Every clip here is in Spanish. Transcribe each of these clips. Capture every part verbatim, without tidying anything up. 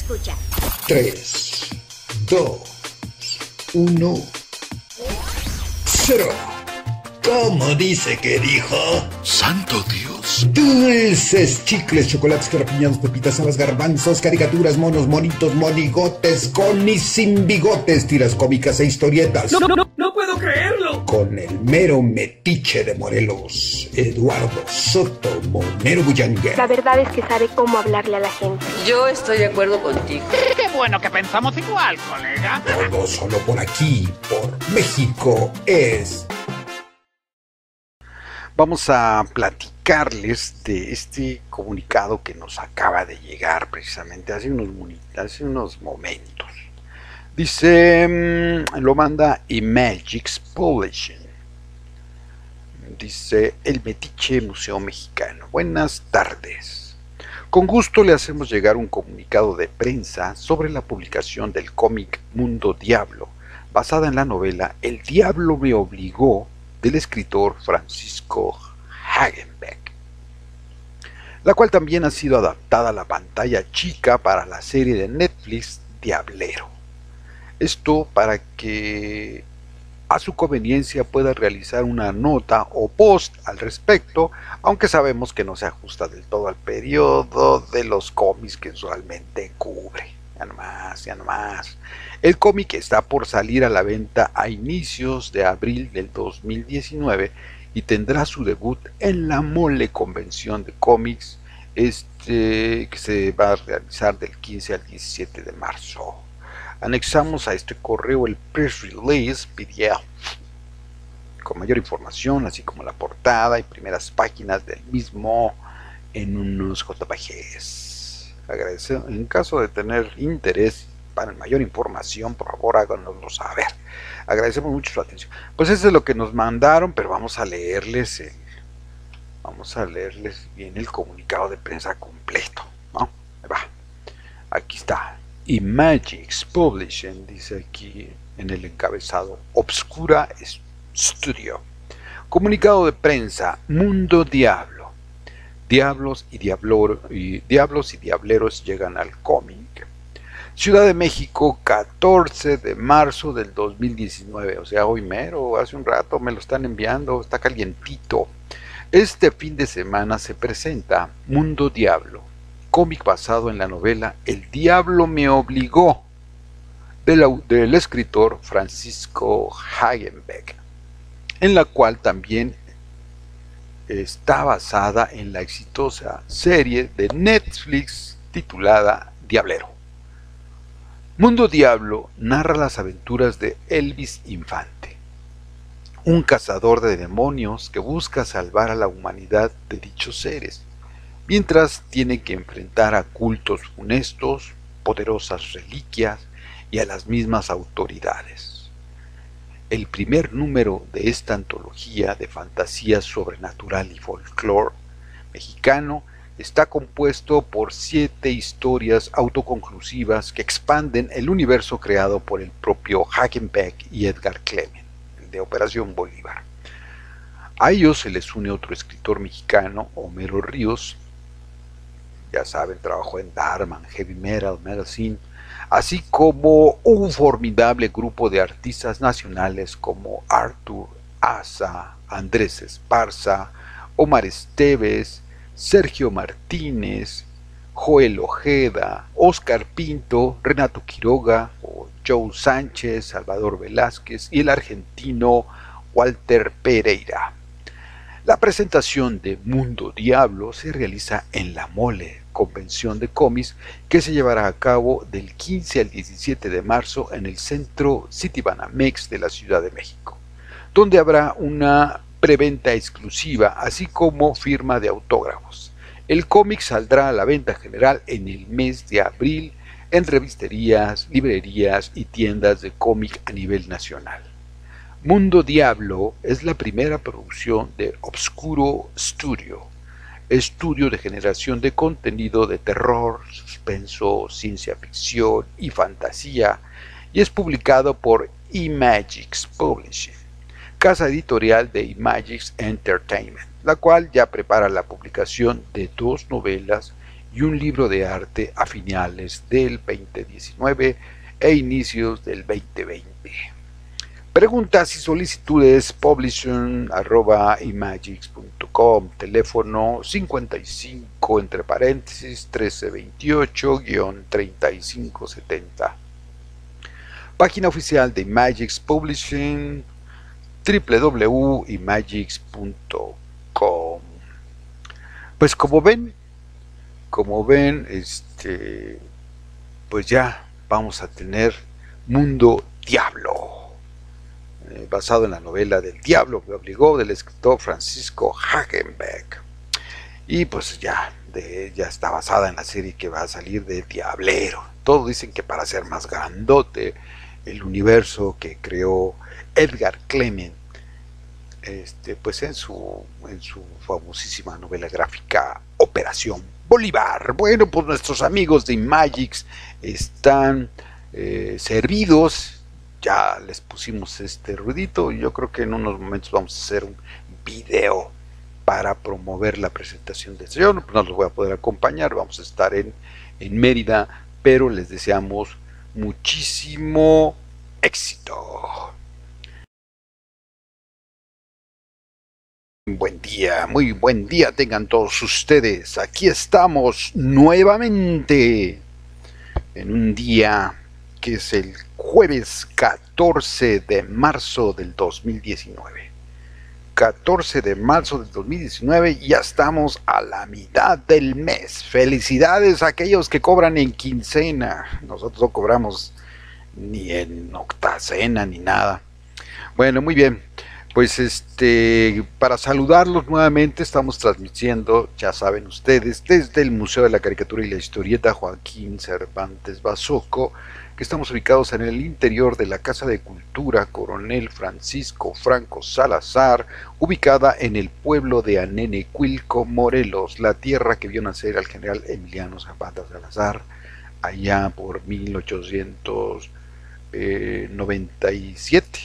escucha. tres, dos, uno, cero. ¿Cómo dice que dijo? ¡Santo Dios! Dulces, chicles, chocolates, carapiñados, pepitas, habas, garbanzos, caricaturas, monos, monitos, monigotes, con y sin bigotes, tiras cómicas e historietas. ¡No, no, no! ¡No puedo creerlo! Con el mero metiche de Morelos, Eduardo Soto Monero Bullanguer. La verdad es que sabe cómo hablarle a la gente. Yo estoy de acuerdo contigo. ¡Qué bueno que pensamos igual, colega! Todo solo por aquí, por México es... Vamos a platicarles de este comunicado que nos acaba de llegar precisamente hace unos, hace unos momentos. Dice, lo manda Imagix Publishing. Dice, el Metiche Museo Mexicano. Buenas tardes. Con gusto le hacemos llegar un comunicado de prensa sobre la publicación del cómic Mundo Diablo, basada en la novela El Diablo me obligó, del escritor Francisco Hagenbeck, la cual también ha sido adaptada a la pantalla chica para la serie de Netflix Diablero. Esto para que a su conveniencia pueda realizar una nota o post al respecto, aunque sabemos que no se ajusta del todo al periodo de los cómics que usualmente cubre. Ya nomás, ya nomás. El cómic está por salir a la venta a inicios de abril del dos mil diecinueve y tendrá su debut en la Mole Convención de Cómics, este, que se va a realizar del quince al diecisiete de marzo. Anexamos a este correo el press release P D F con mayor información, así como la portada y primeras páginas del mismo en unos J P Gs. Agradecemos, en caso de tener interés para mayor información, por favor háganoslo saber. Agradecemos mucho su atención. Pues eso es lo que nos mandaron, pero vamos a leerles el, vamos a leerles bien el comunicado de prensa completo, ¿no? Ahí va. Aquí está. Imagix Publishing, dice aquí en el encabezado, Obscura Studio. Comunicado de prensa, Mundo Diablo. Diablos y, diablor, y Diablos y Diableros llegan al cómic. Ciudad de México, catorce de marzo del dos mil diecinueve, o sea, hoy mero, hace un rato me lo están enviando, está calientito. Este fin de semana se presenta Mundo Diablo, cómic basado en la novela El Diablo me obligó, del, del escritor Francisco Hagenbeck, en la cual también está basada en la exitosa serie de Netflix titulada Diablero. Mundo Diablo narra las aventuras de Elvis Infante, un cazador de demonios que busca salvar a la humanidad de dichos seres, mientras tiene que enfrentar a cultos funestos, poderosas reliquias y a las mismas autoridades. El primer número de esta antología de fantasía sobrenatural y folclore mexicano está compuesto por siete historias autoconclusivas que expanden el universo creado por el propio Hagenbeck y Edgar Clement, el de Operación Bolívar. A ellos se les une otro escritor mexicano, Homero Ríos. Ya saben, trabajó en Darman, Heavy Metal Magazine, así como un formidable grupo de artistas nacionales como Arthur Asa, Andrés Esparza, Omar Esteves, Sergio Martínez, Joel Ojeda, Oscar Pinto, Renato Quiroga, Joe Sánchez, Salvador Velázquez y el argentino Walter Pereira. La presentación de Mundo Diablo se realiza en la Mole Convención de Cómics, que se llevará a cabo del quince al diecisiete de marzo en el Centro Citibanamex de la Ciudad de México, donde habrá una preventa exclusiva, así como firma de autógrafos. El cómic saldrá a la venta general en el mes de abril en revisterías, librerías y tiendas de cómic a nivel nacional. Mundo Diablo es la primera producción de Obscuro Studio, estudio de generación de contenido de terror, suspenso, ciencia ficción y fantasía, y es publicado por Imagix Publishing, casa editorial de Imagix Entertainment, la cual ya prepara la publicación de dos novelas y un libro de arte a finales del veinte diecinueve e inicios del veinte veinte. Preguntas y solicitudes publishing arroba imagix punto com, teléfono cincuenta y cinco entre paréntesis trece veintiocho treinta y cinco setenta. Página oficial de Imagix Publishing, w w w punto imagix punto com. Pues como ven, como ven, este, pues ya vamos a tener Mundo Diablo, eh, basado en la novela del Diablo me obligó del escritor Francisco Hagenbeck. Y pues ya, de, ya está basada en la serie que va a salir de Diablero. Todos dicen que para ser más grandote el universo que creó Edgar Clement, este, pues en su, en su famosísima novela gráfica Operación Bolívar. Bueno, pues nuestros amigos de Imagix están eh, servidos. Ya les pusimos este ruidito. Yo creo que en unos momentos vamos a hacer un video para promover la presentación de este. Yo no, no los voy a poder acompañar, vamos a estar en, en Mérida, pero les deseamos muchísimo éxito. Buen día, muy buen día tengan todos ustedes. Aquí estamos nuevamente en un día que es el jueves catorce de marzo del dos mil diecinueve. catorce de marzo del dos mil diecinueve y ya estamos a la mitad del mes. Felicidades a aquellos que cobran en quincena. Nosotros no cobramos ni en octacena ni nada. Bueno, muy bien. Pues este, para saludarlos nuevamente estamos transmitiendo, ya saben ustedes, desde el Museo de la Caricatura y la Historieta Joaquín Cervantes Basoco, que estamos ubicados en el interior de la Casa de Cultura Coronel Francisco Franco Salazar, ubicada en el pueblo de Anenecuilco, Morelos, la tierra que vio nacer al general Emiliano Zapata Salazar, allá por mil ochocientos noventa y siete.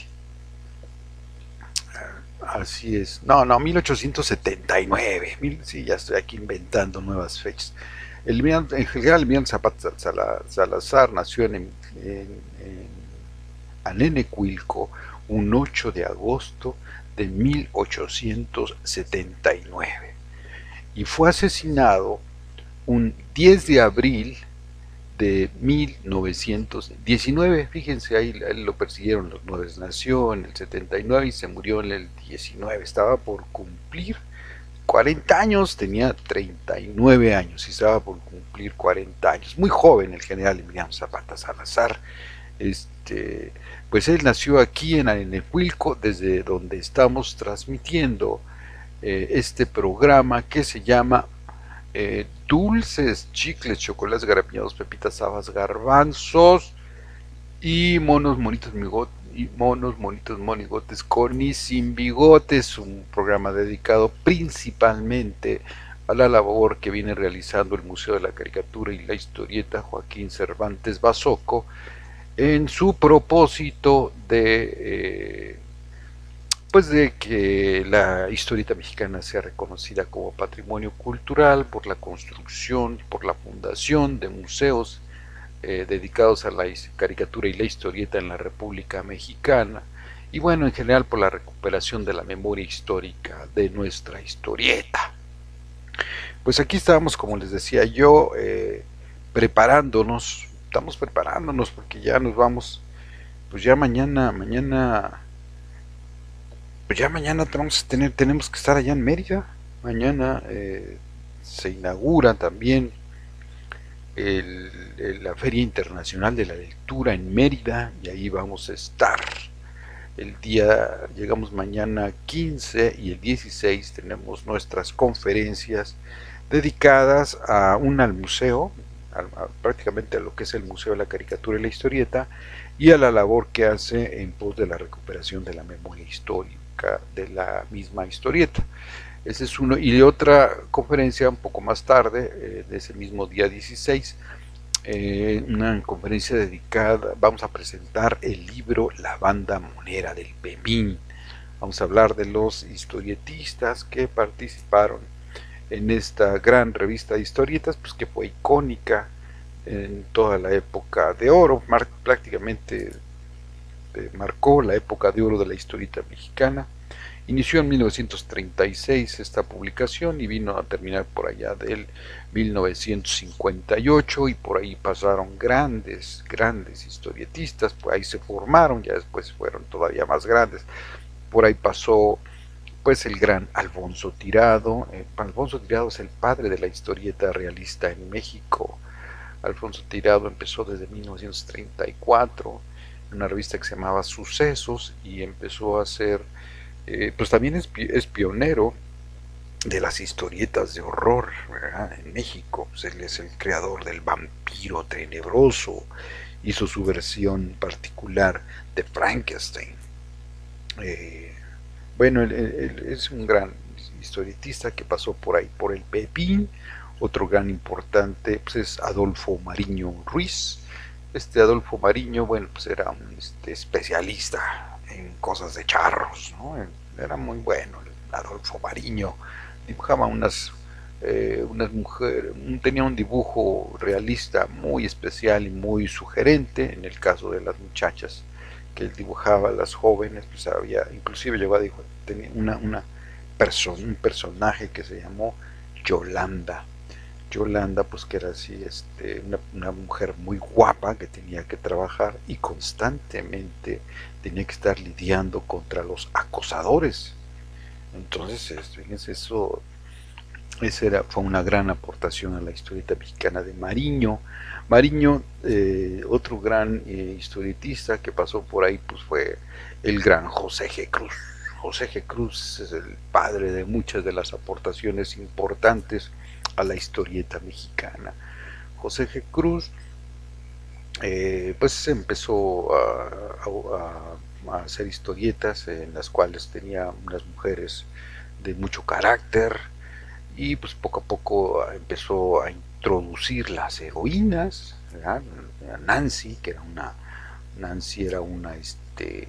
Así es, no, no, mil ochocientos setenta y nueve, mil, sí, ya estoy aquí inventando nuevas fechas. El, el general Emiliano Zapata Salazar nació en, en, en Anenecuilco un ocho de agosto de mil ochocientos setenta y nueve y fue asesinado un diez de abril de mil novecientos diecinueve. Fíjense, ahí, ahí lo persiguieron los nueve. Nació en el setenta y nueve y se murió en el diecinueve. Estaba por cumplir cuarenta años, tenía treinta y nueve años y estaba por cumplir cuarenta años. Muy joven el general Emiliano Zapata Salazar. Este, pues él nació aquí en Anenecuilco, desde donde estamos transmitiendo eh, este programa que se llama Eh, dulces, chicles, chocolates, garapiñados, pepitas, habas, garbanzos y monos, monitos, migotes, y monos, monitos, monigotes con y sin bigotes, un programa dedicado principalmente a la labor que viene realizando el Museo de la Caricatura y la Historieta Joaquín Cervantes Basoco en su propósito de eh, pues de que la historieta mexicana sea reconocida como patrimonio cultural por la construcción, por la fundación de museos eh, dedicados a la caricatura y la historieta en la República Mexicana, y bueno, en general por la recuperación de la memoria histórica de nuestra historieta. Pues aquí estábamos, como les decía yo, eh, preparándonos, estamos preparándonos porque ya nos vamos, pues ya mañana, mañana... Pues ya mañana tenemos que, tener, tenemos que estar allá en Mérida. Mañana eh, se inaugura también el, el, la Feria Internacional de la Lectura en Mérida y ahí vamos a estar. El día, llegamos mañana quince y el dieciséis tenemos nuestras conferencias dedicadas a un al museo, a, a, prácticamente a lo que es el Museo de la Caricatura y la Historieta y a la labor que hace en pos de la recuperación de la memoria histórica de la misma historieta. Ese es uno, y otra conferencia un poco más tarde, eh, de ese mismo día dieciséis, eh, una conferencia dedicada, vamos a presentar el libro La Banda Monera del Pemín. Vamos a hablar de los historietistas que participaron en esta gran revista de historietas, pues que fue icónica en toda la época de oro, mar prácticamente eh, marcó la época de oro de la historieta mexicana. Inició en mil novecientos treinta y seis esta publicación y vino a terminar por allá del mil novecientos cincuenta y ocho, y por ahí pasaron grandes, grandes historietistas, por ahí se formaron, ya después fueron todavía más grandes. Por ahí pasó pues el gran Alfonso Tirado. eh, Alfonso Tirado es el padre de la historieta realista en México. Alfonso Tirado empezó desde mil novecientos treinta y cuatro en una revista que se llamaba Sucesos, y empezó a hacer Eh, pues también es, es pionero de las historietas de horror, ¿verdad? En México. Pues él es el creador del vampiro tenebroso, hizo su versión particular de Frankenstein. Eh, bueno, él, él es un gran historietista que pasó por ahí por el Pepín. Otro gran importante pues es Adolfo Mariño Ruiz. Este Adolfo Mariño, bueno, pues era un este, especialista en cosas de charros, ¿no? Era muy bueno el Adolfo Mariño. Dibujaba unas eh, unas mujeres, tenía un dibujo realista muy especial y muy sugerente. En el caso de las muchachas que él dibujaba, las jóvenes, pues había, inclusive llegó a dibujar, tenía una, una perso un personaje que se llamó Yolanda. Yolanda, pues que era así, este, una, una mujer muy guapa que tenía que trabajar y constantemente tenía que estar lidiando contra los acosadores. Entonces, fíjense, eso, esa era, fue una gran aportación a la historieta mexicana de Mariño. Mariño, eh, otro gran eh, historietista que pasó por ahí, pues fue el gran José G. Cruz. José G. Cruz es el padre de muchas de las aportaciones importantes a la historieta mexicana. José G. Cruz eh, pues empezó a, a, a hacer historietas en las cuales tenía unas mujeres de mucho carácter, y pues poco a poco empezó a introducir las heroínas, ¿verdad? Nancy, que era una Nancy era una este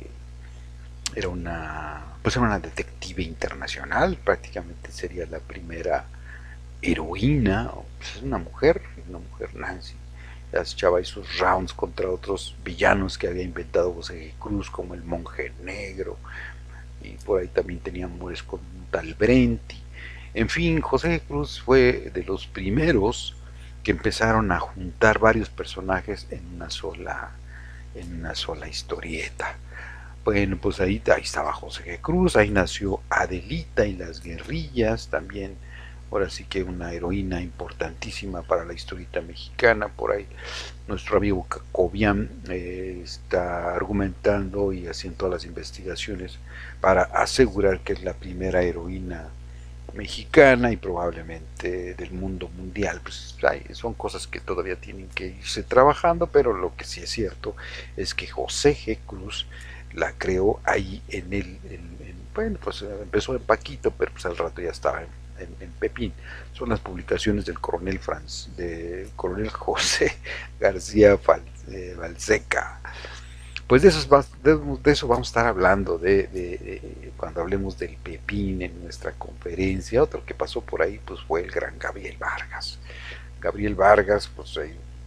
era una pues era una detective internacional, prácticamente sería la primera heroína. Pues es una mujer, una mujer Nancy, echaba esos rounds contra otros villanos que había inventado José Cruz, como el Monje Negro, y por ahí también tenía amores con un tal Brenti. En fin, José Cruz fue de los primeros que empezaron a juntar varios personajes en una sola en una sola historieta. Bueno, pues ahí, ahí estaba José Cruz, ahí nació Adelita y las guerrillas, también ahora sí que una heroína importantísima para la historieta mexicana. Por ahí nuestro amigo Cacobian eh, está argumentando y haciendo todas las investigaciones para asegurar que es la primera heroína mexicana y probablemente del mundo mundial. Pues hay, son cosas que todavía tienen que irse trabajando, pero lo que sí es cierto es que José G. Cruz la creó ahí en el, en, en, bueno, pues empezó en Paquito, pero pues al rato ya estaba en En, en Pepín. Son las publicaciones del coronel Franz, de coronel José García Balseca. Pues de eso, de, de eso vamos a estar hablando de, de, de cuando hablemos del Pepín en nuestra conferencia. Otro que pasó por ahí pues fue el gran Gabriel Vargas. Gabriel Vargas, pues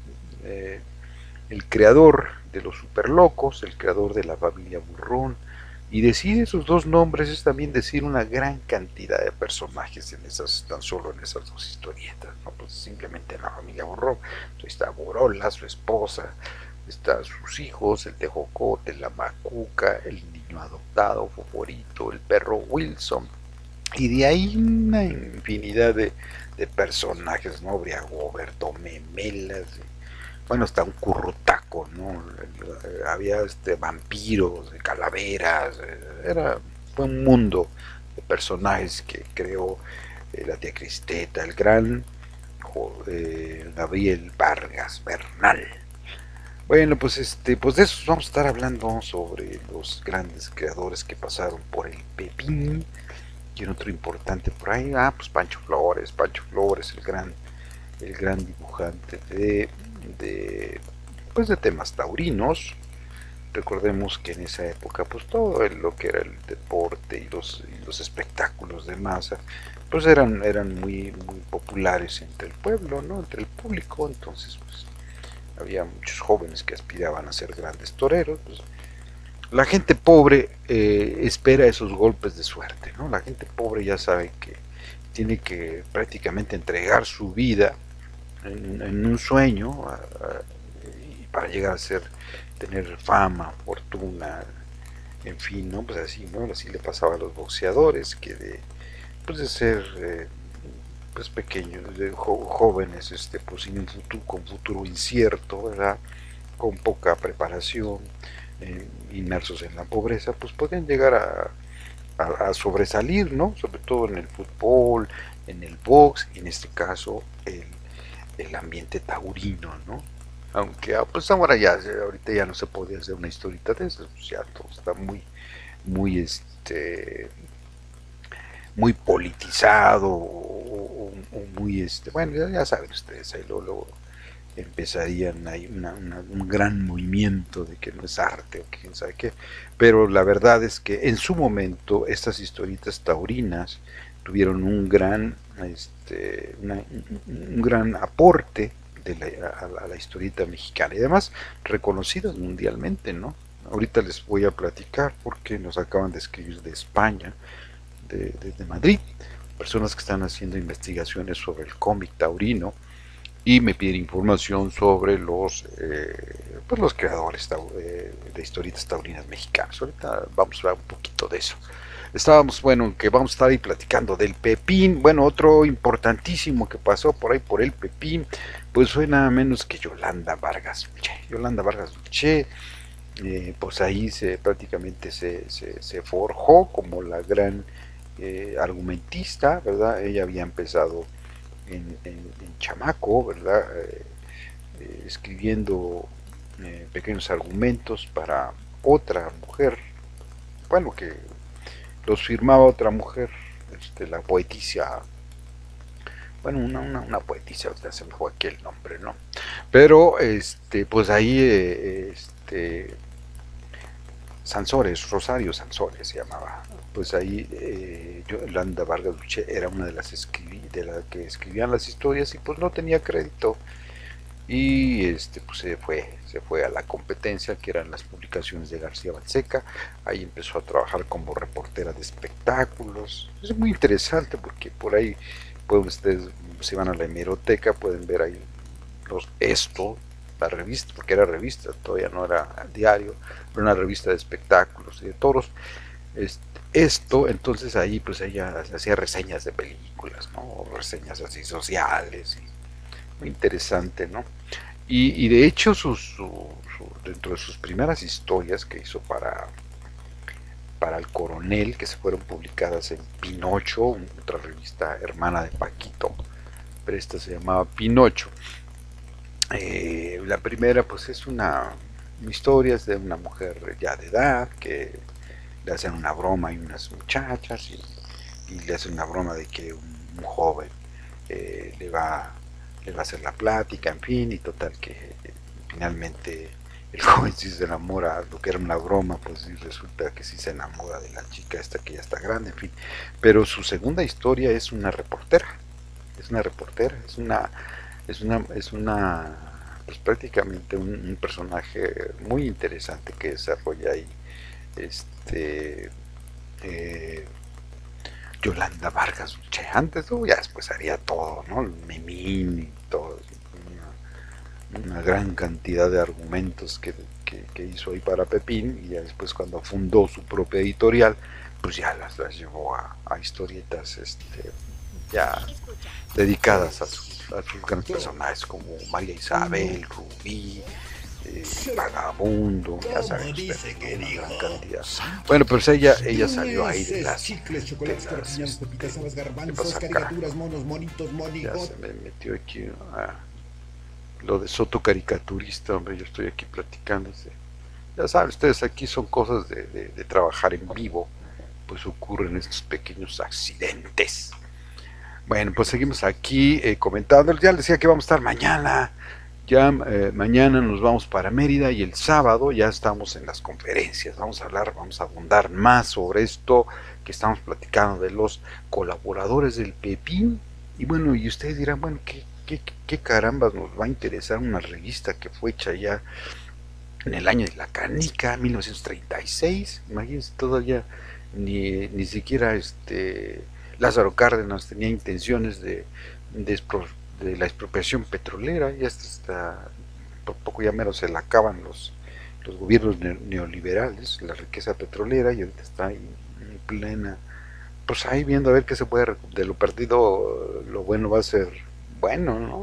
eh, el creador de los Superlocos, el creador de la familia Burrón. Y decir esos dos nombres es también decir una gran cantidad de personajes en esas, tan solo en esas dos historietas, ¿no? Pues simplemente en la familia Burrón. Entonces está Borola, su esposa, están sus hijos, el Tejocote, la Macuca, el niño adoptado, Foforito, el perro Wilson. Y de ahí una infinidad de, de personajes, ¿no? Briagoberto, Memelas, bueno, hasta un currutaco, ¿no? Había este vampiros, calaveras, era fue un mundo de personajes que creó eh, la tía Cristeta, el gran eh, Gabriel Vargas Bernal. Bueno, pues este, pues de eso vamos a estar hablando, sobre los grandes creadores que pasaron por el Pepín. Y un otro importante por ahí, ah, pues Pancho Flores, Pancho Flores, el gran, el gran dibujante de de pues de temas taurinos, Recordemos que en esa época, pues todo el- lo que era el deporte y los, y los espectáculos de masa, pues eran, eran muy, muy populares entre el pueblo, ¿no? Entre el público. Entonces, pues había muchos jóvenes que aspiraban a ser grandes toreros. Pues, la gente pobre eh, espera esos golpes de suerte, ¿no? La gente pobre ya sabe que tiene que prácticamente entregar su vida en, en un sueño a- a- y para llegar a ser, tener fama, fortuna, en fin, ¿no? Pues así, ¿no? Así le pasaba a los boxeadores, que de, pues de ser eh, pues pequeños, de jo- jóvenes, este, pues sin un futuro, con futuro incierto, ¿verdad? Con poca preparación, eh, inmersos en la pobreza, pues podían llegar a, a- a sobresalir, ¿no? Sobre todo en el fútbol, en el box, y en este caso el, el ambiente taurino, ¿no? Aunque ah, pues ahora ya, ahorita ya no se podía hacer una historieta de eso, pues ya todo está muy, muy este, muy politizado o, o- o muy este, bueno, ya, ya saben ustedes, ahí luego, luego empezarían ahí una- una- un gran movimiento de que no es arte o que quién sabe qué, pero la verdad es que en su momento estas historietas taurinas tuvieron un gran, este, una- un, un gran aporte de la- a, la, a la historieta mexicana y además reconocidas mundialmente, ¿no? Ahorita les voy a platicar porque nos acaban de escribir de España, de, de, de Madrid, personas que están haciendo investigaciones sobre el cómic taurino y me piden información sobre los, eh, pues los creadores tau- eh, de historietas taurinas mexicanas. Ahorita vamos a hablar un poquito de eso. Estábamos, bueno, que vamos a estar ahí platicando del Pepín. Bueno, otro importantísimo que pasó por ahí por el Pepín, pues fue nada menos que Yolanda Vargas Dulce. Yolanda Vargas Dulce, eh, pues ahí se prácticamente se, se, se forjó como la gran eh, argumentista, ¿verdad? Ella había empezado en, en, en chamaco, ¿verdad? Eh, eh, escribiendo eh, pequeños argumentos para otra mujer, bueno, que los firmaba otra mujer, este, la poetisa, bueno, una, una, una poetisa, ahorita se me fue aquí el nombre, ¿no? Pero, este, pues ahí, eh, este, Sansores, Rosario Sansores se llamaba. Pues ahí eh, Yolanda Vargas Dulce era una de las escribí, de las que escribían las historias y pues no tenía crédito y este pues se fue se fue a la competencia que eran las publicaciones de García Balseca. Ahí empezó a trabajar como reportera de espectáculos. Es muy interesante porque por ahí pueden ustedes, si van a la hemeroteca, pueden ver ahí los esto, la revista, porque era revista, todavía no era diario, era una revista de espectáculos y de toros. Este, esto, entonces ahí pues ella hacía reseñas de películas, ¿no? O reseñas así sociales, y muy interesante, ¿no? Y, y de hecho sus, su, su, dentro de sus primeras historias que hizo para, para el Coronel, que se fueron publicadas en Pinocho, otra revista hermana de Paquito, pero esta se llamaba Pinocho. Eh, la primera pues es una, una historia de una mujer ya de edad que le hacen una broma a unas muchachas y, y le hacen una broma de que un, un joven eh, le va le va a hacer la plática, en fin, y total que eh, finalmente el joven sí se enamora, lo que era una broma, pues sí resulta que sí se enamora de la chica esta que ya está grande, en fin. Pero su segunda historia es una reportera, es una reportera, es una, es una, es una, pues prácticamente un, un personaje muy interesante que desarrolla ahí, este, eh, Yolanda Vargas Dulce. Antes, ¿no? Ya después haría todo, ¿no? El Memín y todo, una, una gran cantidad de argumentos que, que, que hizo ahí para Pepín, y ya después cuando fundó su propia editorial, pues ya las, las llevó a, a historietas este, ya dedicadas a sus, a sus grandes personajes como María Isabel, Rubí, eh, Vagabundo, ya saben ustedes, ¿no? Una gran cantidad. Bueno, pues ella, ella salió ahí de las chicles, chocolates, de las, carapiñados, este, pepitas, habas, ¿qué garbanzos, pasa acá? caricaturas, monos, monitos, Ya monigotes. se me metió aquí ah, lo de Soto caricaturista, hombre, yo estoy aquí platicando. Ya saben ustedes, aquí son cosas de, de, de trabajar en vivo, pues ocurren estos pequeños accidentes. Bueno, pues seguimos aquí eh, comentando. Ya les decía que vamos a estar mañana Ya eh, mañana nos vamos para Mérida y el sábado ya estamos en las conferencias. Vamos a hablar, vamos a abundar más sobre esto que estamos platicando de los colaboradores del Pepín. Y bueno, y ustedes dirán, bueno, ¿qué, qué, qué carambas nos va a interesar una revista que fue hecha ya en el año de la canica, mil novecientos treinta y seis? Imagínense, todavía ni, ni siquiera este Lázaro Cárdenas tenía intenciones de, de, expro, de la expropiación petrolera. Ya está, por poco ya menos se la acaban los, los gobiernos neoliberales, la riqueza petrolera, y ahorita está en plena, pues ahí viendo a ver qué se puede, de lo perdido lo bueno va a ser bueno, ¿no?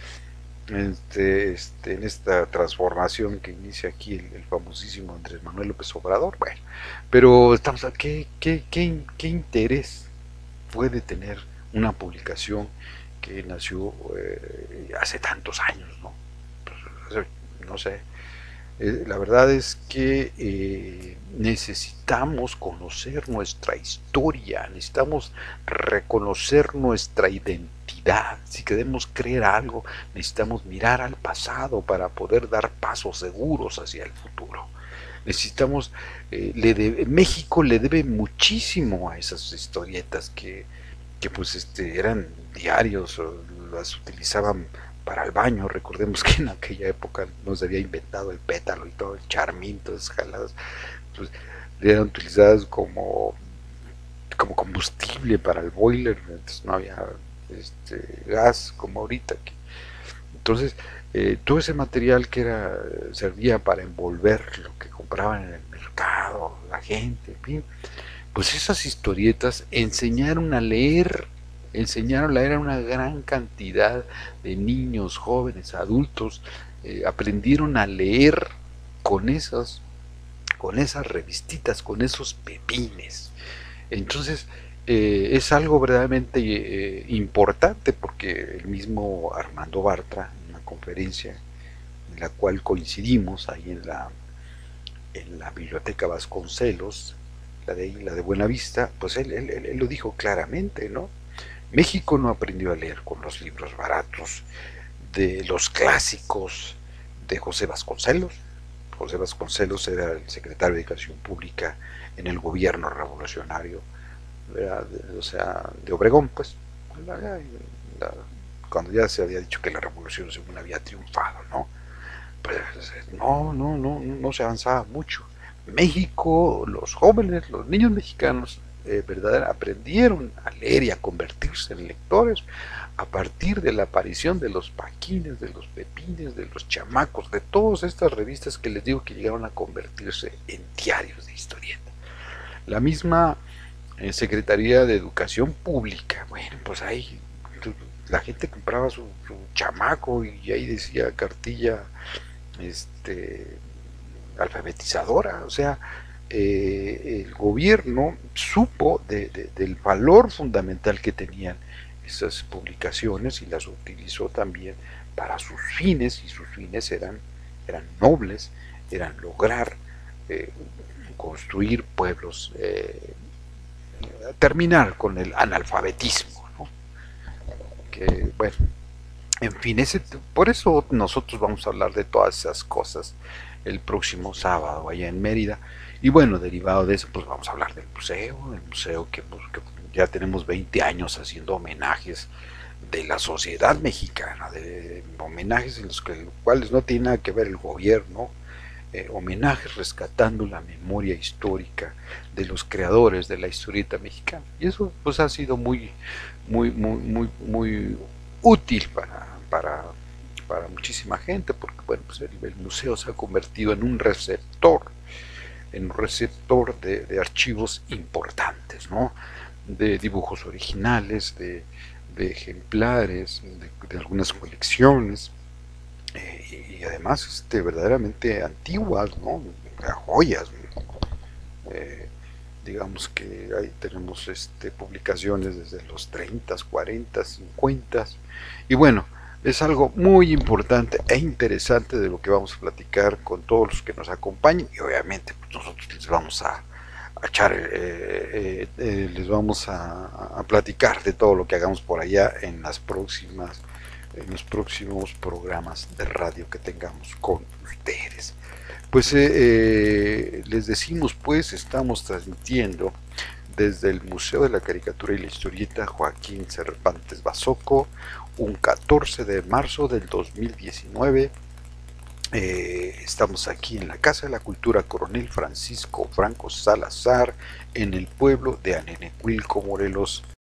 Este, este, en esta transformación que inicia aquí el, el famosísimo Andrés Manuel López Obrador. Bueno, pero estamos a qué, qué, qué, qué interés puede tener una publicación que nació eh, hace tantos años, ¿no? Pues, no sé. Eh, la verdad es que eh, necesitamos conocer nuestra historia, necesitamos reconocer nuestra identidad. Si queremos creer algo, necesitamos mirar al pasado para poder dar pasos seguros hacia el futuro. Necesitamos, eh, le debe, México le debe muchísimo a esas historietas que, que pues este, eran diarios, o las utilizaban para el baño. Recordemos que en aquella época no se había inventado el pétalo y todo, el charmín, todas esas jaladas, pues eran utilizadas como, como combustible para el boiler. Entonces no había este, gas como ahorita. Entonces, eh, todo ese material que era servía para envolver lo que compraban en el mercado, la gente, en fin, pues esas historietas enseñaron a leer, enseñaron a leer a una gran cantidad de niños, jóvenes, adultos, eh, aprendieron a leer con esas, con esas revistitas, con esos pepines. Entonces, eh, es algo verdaderamente eh, importante, porque el mismo Armando Bartra, en una conferencia en la cual coincidimos ahí en la, en la Biblioteca Vasconcelos, la de, la de Buenavista, pues él, él, él lo dijo claramente, ¿no? México no aprendió a leer con los libros baratos de los clásicos de José Vasconcelos. José Vasconcelos era el secretario de Educación Pública en el gobierno revolucionario, ¿verdad? O sea, de Obregón, pues, la, la, la, cuando ya se había dicho que la revolución según había triunfado, ¿no? Pues no, no, no, no se avanzaba mucho. México, los jóvenes, los niños mexicanos, eh, verdaderamente aprendieron a leer y a convertirse en lectores a partir de la aparición de los paquines, de los pepines, de los chamacos, de todas estas revistas que les digo que llegaron a convertirse en diarios de historieta. La misma eh, Secretaría de Educación Pública, bueno, pues ahí la gente compraba su, su chamaco y ahí decía cartilla este alfabetizadora. O sea, eh, el gobierno supo de, de, del valor fundamental que tenían esas publicaciones y las utilizó también para sus fines, y sus fines eran, eran nobles, eran lograr eh, construir pueblos, eh, terminar con el analfabetismo, ¿no? Que, bueno, en fin, ese, por eso nosotros vamos a hablar de todas esas cosas el próximo sábado allá en Mérida. Y bueno, derivado de eso, pues vamos a hablar del museo, el museo que, pues, que ya tenemos veinte años haciendo homenajes de la sociedad mexicana, de homenajes en los que, cuales no tiene nada que ver el gobierno, eh, homenajes rescatando la memoria histórica de los creadores de la historieta mexicana. Y eso pues ha sido muy, muy, muy, muy, muy útil para, para, para muchísima gente, porque bueno, pues el, el museo se ha convertido en un receptor, en un receptor de, de archivos importantes, ¿no? De dibujos originales, de, de ejemplares, de, de algunas colecciones, eh, y además este, verdaderamente antiguas, ¿no? Joyas, ¿no? Eh, digamos que ahí tenemos este, publicaciones desde los treinta, cuarenta, cincuenta, y bueno, es algo muy importante e interesante de lo que vamos a platicar con todos los que nos acompañen, y obviamente pues, nosotros les vamos a, a echar, eh, eh, eh, les vamos a, a platicar de todo lo que hagamos por allá en las próximas en los próximos programas de radio que tengamos con ustedes. Pues eh, eh, les decimos, pues estamos transmitiendo desde el Museo de la Caricatura y la Historieta Joaquín Cervantes Basoco, un catorce de marzo del dos mil diecinueve. Eh, estamos aquí en la Casa de la Cultura Coronel Francisco Franco Salazar, en el pueblo de Anenecuilco, Morelos,